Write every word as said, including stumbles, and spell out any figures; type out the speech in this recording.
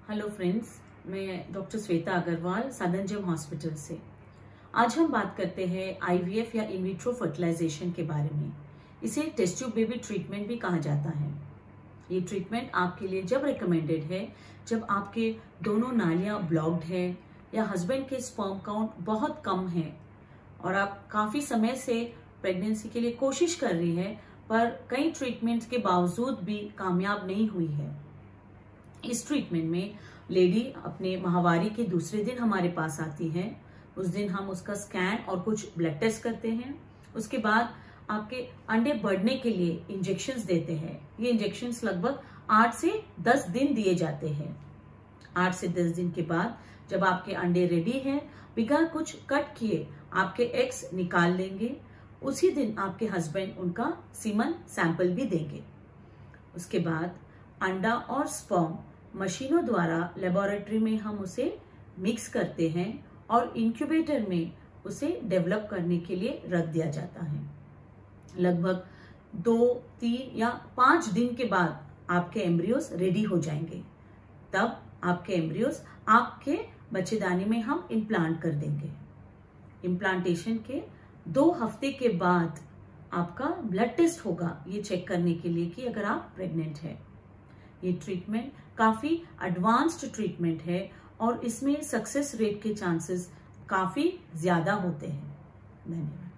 Hello friends, मैं doctor Shweta Agarwal सादनजम hospital से। आज हम बात करते हैं आईवीएफ या इन विट्रो फर्टिलाइजेशन के बारे में। इसे टेस्ट ट्यूब बेबी ट्रीटमेंट भी कहा जाता है। ये ट्रीटमेंट आपके लिए जब रिकमेंडेड है जब आपके दोनों नालियां ब्लॉक्ड है या हस्बैंड के स्पर्म काउंट बहुत कम है और आप काफी समय से प्रेगनेंसी के लिए कोशिश कर रही है पर कई ट्रीटमेंट्स के बावजूद भी कामयाब नहीं हुई है। इस ट्रीटमेंट में लेडी अपने माहवारी के दूसरे दिन हमारे पास आती है। उस दिन हम उसका स्कैन और कुछ ब्लड टेस्ट करते हैं। उसके बाद आपके अंडे बढ़ने के लिए इंजेक्शंस देते हैं। ये इंजेक्शंस लगभग आठ से दस दिन दिए जाते हैं। आठ से दस दिन के बाद जब आपके अंडे रेडी हैं, बिना कुछ कट किए आपके एग्स निकाल लेंगे। उसी दिन आपके हस्बैंड उनका सीमन सैंपल भी देंगे। उसके बाद अंडा और स्पर्म मशीनों द्वारा लेबोरेटरी में हम उसे मिक्स करते हैं और इंक्यूबेटर में उसे डेवलप करने के लिए रख दिया जाता है। लगभग दो तीन या पांच दिन के बाद आपके एम्ब्रियोस रेडी हो जाएंगे। तब आपके एम्ब्रियोस आपके बच्चेदानी में हम इम्प्लांट कर देंगे। इम्प्लांटेशन के दो हफ्ते के बाद आपका ब्लड टेस्ट होगा ये चेक करने के लिए कि अगर आप प्रेग्नेंट है। ये ट्रीटमेंट काफी एडवांस्ड ट्रीटमेंट है और इसमें सक्सेस रेट के चांसेस काफी ज्यादा होते हैं। धन्यवाद।